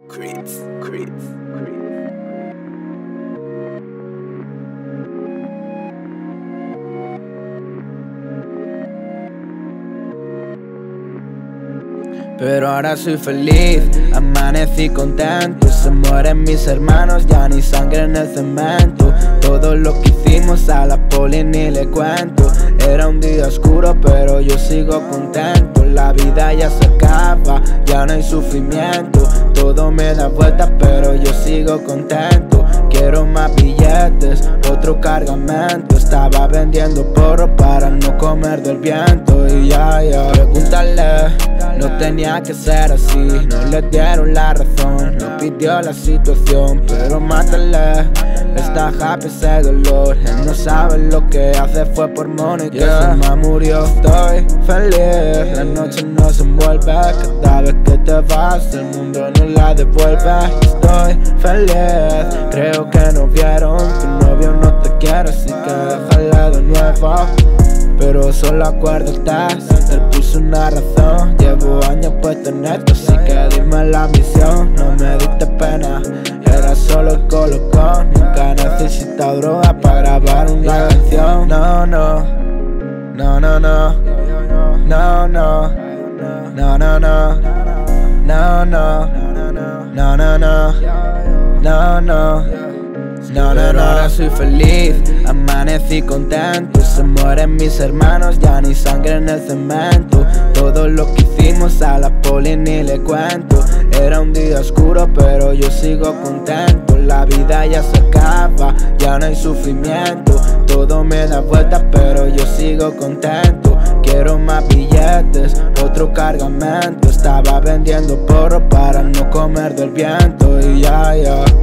Creeps. Pero ahora soy feliz, amanecí contento. Se mueren mis hermanos, ya ni sangre en el cemento. Todo lo que hicimos a la poli ni le cuento. Era un día oscuro pero yo sigo contento. La vida ya se acaba, ya no hay sufrimiento. Todo me da vueltas pero yo sigo contento. Quiero más billetes, otro cargamento. Estaba vendiendo porro para no comer del viento. Y ya, pregúntale, no tenía que ser así. No le dieron la razón, no pidió la situación. Pero mátale, está happy ese dolor. Él no sabe lo que hace, fue por money que su mamá murió. Estoy feliz, la noche no se envuelve. Cada vez que te vas, el mundo no la devuelve. Estoy feliz, creo que no vieron. Tu novio no te quiere, así que déjale de nuevo. Pero solo acuérdate, si él puso una razón. Llevo años puesto en esto, así que dime la misión. No me diste pena, era solo el colocón. Nunca he necesitado droga para grabar una canción. No, no, no, no, no, no, no, no, no, no, no, no, no, no, no, no. No, ahora soy feliz, amanecí contento. Se mueren mis hermanos, ya ni sangre en el cemento. Todo lo que hicimos a la poli ni le cuento. Era un día oscuro pero yo sigo contento. La vida ya se acaba, ya no hay sufrimiento. Todo me da vueltas pero yo sigo contento. Quiero más billetes, otro cargamento. Estaba vendiendo porro para no comer del viento. Y ya